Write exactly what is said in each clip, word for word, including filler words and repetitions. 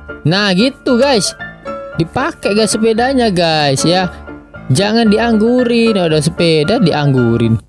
Nah gitu guys, dipakai guys sepedanya guys ya. Jangan dianggurin, ada sepeda dianggurin.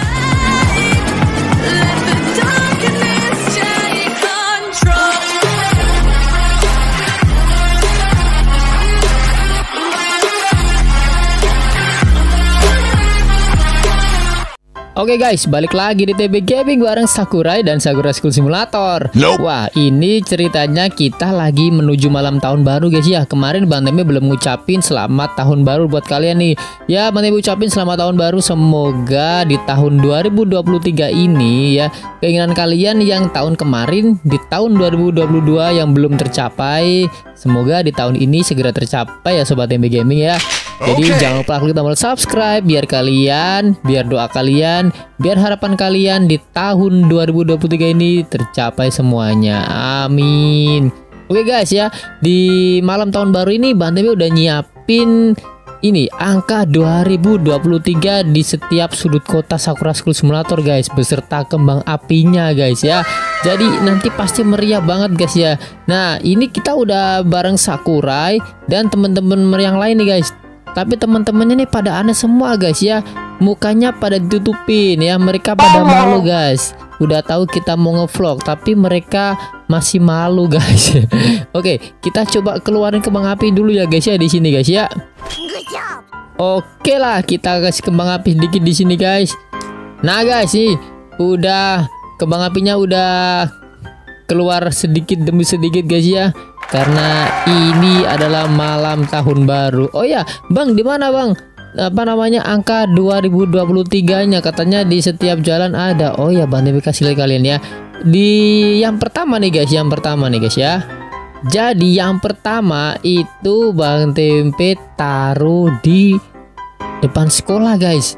Oke guys, balik lagi di T B Gaming bareng Sakurai dan Sakura School Simulator. Nope. Wah, ini ceritanya kita lagi menuju malam tahun baru guys ya. Kemarin Bang Tempe belum ngucapin selamat tahun baru buat kalian nih. Ya, Bang Tempe ucapin selamat tahun baru. Semoga di tahun dua ribu dua puluh tiga ini ya, keinginan kalian yang tahun kemarin di tahun dua ribu dua puluh dua yang belum tercapai, semoga di tahun ini segera tercapai ya Sobat T B Gaming ya. Jadi okay, jangan lupa klik tombol subscribe biar kalian, biar doa kalian, biar harapan kalian di tahun dua ribu dua puluh tiga ini tercapai semuanya. Amin. Oke guys ya, di malam tahun baru ini Bang Tempe udah nyiapin ini angka dua ribu dua puluh tiga di setiap sudut kota Sakura School Simulator guys, beserta kembang apinya guys ya. Jadi nanti pasti meriah banget guys ya. Nah, ini kita udah bareng Sakurai dan teman-teman yang lain nih guys. Tapi teman-temannya nih pada aneh semua guys ya. Mukanya pada ditutupin ya. Mereka pada malu guys. Udah tahu kita mau ngevlog tapi mereka masih malu guys. Oke, kita coba keluarin kembang api dulu ya guys ya di sini guys ya. Oke lah, kita kasih kembang api sedikit di sini guys. Nah guys, nih udah kembang apinya udah keluar sedikit demi sedikit guys ya. Karena ini adalah malam tahun baru. Oh ya, Bang, di mana Bang? Apa namanya angka dua ribu dua puluh tiga-nya katanya di setiap jalan ada. Oh ya, Bang Tempe kasih lihat kalian ya. Di yang pertama nih guys, yang pertama nih guys ya. Jadi yang pertama itu Bang Tempe taruh di depan sekolah guys.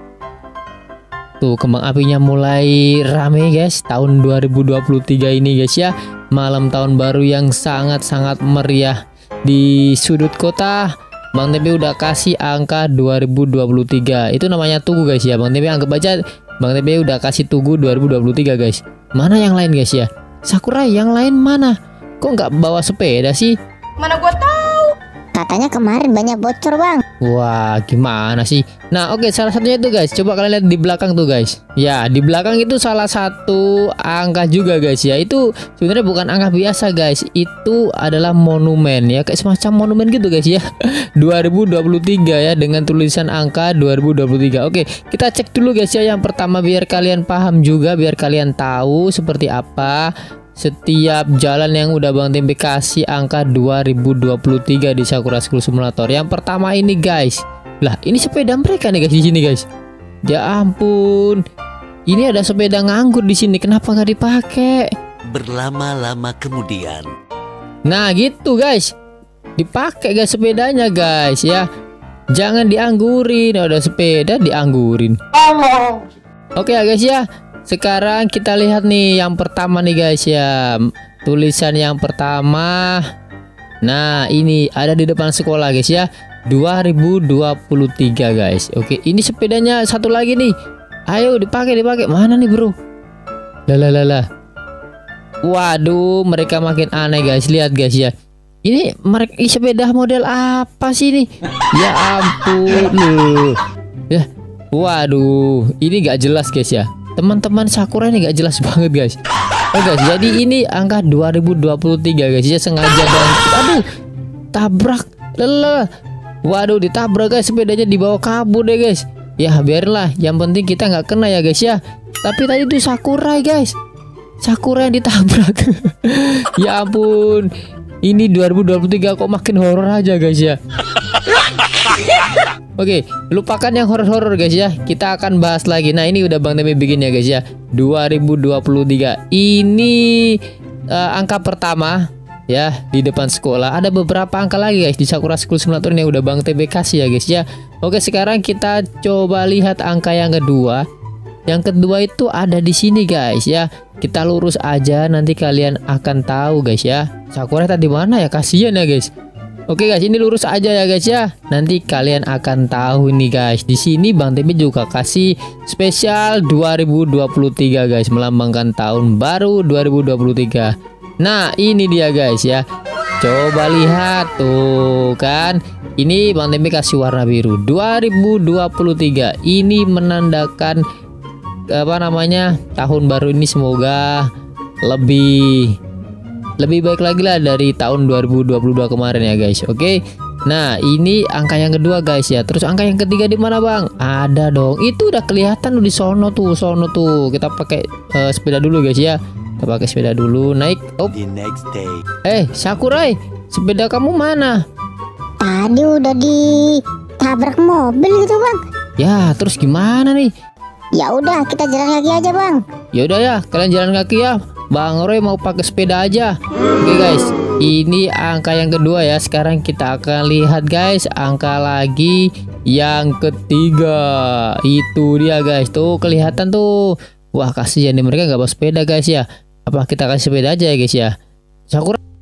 Tuh kembang apinya mulai rame guys tahun dua ribu dua puluh tiga ini guys ya. Malam tahun baru yang sangat-sangat meriah di sudut kota. Bang Tempe udah kasih angka dua ribu dua puluh tiga. Itu namanya tugu guys ya. Bang Tempe anggap aja Bang Tempe udah kasih tugu dua ribu dua puluh tiga guys. Mana yang lain guys ya? Sakurai yang lain mana? Kok nggak bawa sepeda sih? Mana gua tahu. Katanya kemarin banyak bocor Bang. Wah, gimana sih? Nah, oke, salah satunya itu guys. Coba kalian lihat di belakang tuh guys. Ya, di belakang itu salah satu angka juga guys ya. Itu sebenarnya bukan angka biasa guys. Itu adalah monumen ya, kayak semacam monumen gitu guys ya. dua ribu dua puluh tiga ya dengan tulisan angka dua ribu dua puluh tiga. Oke, kita cek dulu guys ya yang pertama biar kalian paham juga, biar kalian tahu seperti apa setiap jalan yang udah Bang Tempe kasih angka dua ribu dua puluh tiga di Sakura School Simulator. Yang pertama ini guys. Lah, ini sepeda mereka nih guys di sini guys. Ya ampun. Ini ada sepeda nganggur di sini. Kenapa nggak dipakai? Berlama-lama kemudian. Nah, gitu guys. Dipakai guys sepedanya guys ya. Jangan dianggurin. Ada sepeda dianggurin. Oke ya guys ya. Sekarang kita lihat nih yang pertama nih guys ya. Tulisan yang pertama. Nah, ini ada di depan sekolah guys ya. dua ribu dua puluh tiga guys. Oke, ini sepedanya satu lagi nih. Ayo dipakai dipakai. Mana nih bro? Lalalala. Waduh, mereka makin aneh guys. Lihat guys ya. Ini mereka sepeda model apa sih nih? Ya ampun loh. Ya. Waduh, ini gak jelas guys ya. Teman-teman Sakura ini gak jelas banget guys. Oh guys, jadi ini angka dua ribu dua puluh tiga guys ya, sengaja dan aduh, tabrak. Lelah. Waduh, ditabrak guys, sepedanya dibawa kabur deh guys. Ya biarlah, yang penting kita nggak kena ya guys ya. Tapi tadi itu Sakurai guys. Sakura yang ditabrak. Ya ampun. Ini dua ribu dua puluh tiga kok makin horor aja guys ya. Oke, lupakan yang horor-horor guys ya. Kita akan bahas lagi. Nah, ini udah Bang Tempe bikin ya guys ya. dua ribu dua puluh tiga. Ini uh, angka pertama ya di depan sekolah. Ada beberapa angka lagi guys di Sakura School Simulator yang udah Bang Tempe kasih ya guys ya. Oke, sekarang kita coba lihat angka yang kedua. Yang kedua itu ada di sini guys ya. Kita lurus aja, nanti kalian akan tahu guys ya. Sakura tadi mana ya? Kasihan ya guys. Oke guys, ini lurus aja ya guys ya. Nanti kalian akan tahu nih guys. Di sini Bang Tempe juga kasih spesial dua ribu dua puluh tiga guys, melambangkan tahun baru dua ribu dua puluh tiga. Nah, ini dia guys ya. Coba lihat tuh kan. Ini Bang Tempe kasih warna biru. dua ribu dua puluh tiga ini menandakan apa namanya? Tahun baru ini semoga lebih lebih baik lagi lah dari tahun dua ribu dua puluh dua kemarin ya guys. Oke. Nah, ini angka yang kedua guys ya. Terus angka yang ketiga di mana, Bang? Ada dong. Itu udah kelihatan di sono tuh, sono tuh. Kita pakai uh, sepeda dulu guys ya. Kita pakai sepeda dulu, naik. Oh. The next day. Eh, Sakurai, sepeda kamu mana? Tadi udah ditabrak mobil gitu bang. Ya, terus gimana nih? Ya udah kita jalan kaki aja bang. Ya udah ya, kalian jalan kaki ya. Bang Roy mau pakai sepeda aja. Oke guys, ini angka yang kedua ya. Sekarang kita akan lihat guys, angka lagi yang ketiga. Itu dia guys, tuh kelihatan tuh. Wah, kasihan nih mereka nggak bawa sepeda guys ya. Apa kita kasih sepeda aja ya guys ya? Sakura